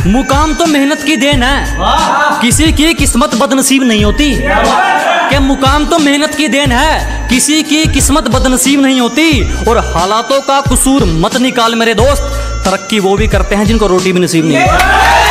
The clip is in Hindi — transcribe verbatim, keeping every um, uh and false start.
मुकाम तो मेहनत की देन है, किसी की किस्मत बदनसीब नहीं होती। कि मुकाम तो मेहनत की देन है, किसी की किस्मत बदनसीब नहीं होती। और हालातों का कसूर मत निकाल मेरे दोस्त, तरक्की वो भी करते हैं जिनको रोटी भी नसीब नहीं होती।